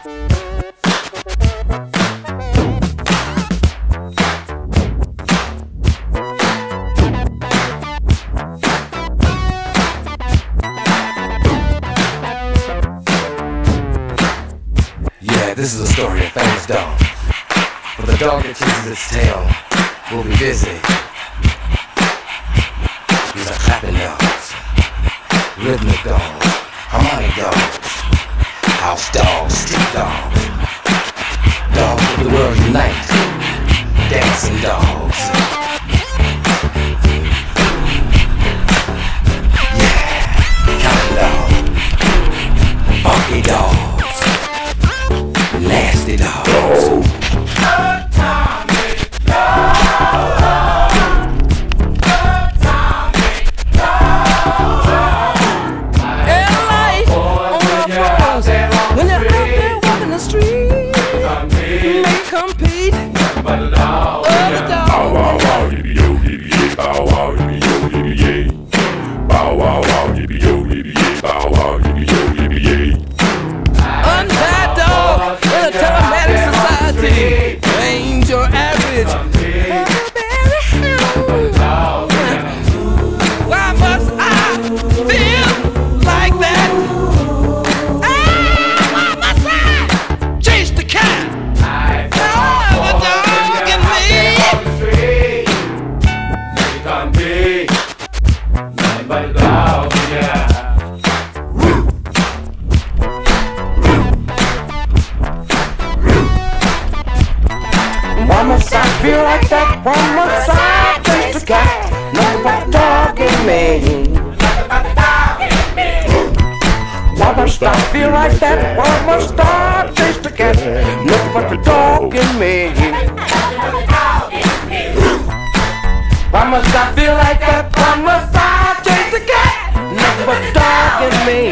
This is a story of famous dog. For the dog that chases its tail will be busy. These are clapping dogs, rhythmic dogs, harmonic dogs, house dogs, street dogs, dogs of the world unite, dancing dogs. Yeah, counting dogs, funky dogs. Nasty dogs. When you're out there walking the street, you may compete. But the dog, bow wow wow, yippee yo, yippee yay, bow wow, yippee yo, yippee yay, bow wow wow, yippee yo, yippee yay, bow wow, yippee yo, yippee yay. Untied dog in a telematic society ain't your average. Why must I feel like that? Why must I chase the cat? The dog in me. Can't be nothing but a dog, yeah. Why must I feel like that? Why must I chase the cat? Nothing but a dog in me. Why must I feel like that? Why must I chase the cat? Nothing but the dog in me. Why must I feel like that? Why must I chase the cat? Nothing but the dog in me.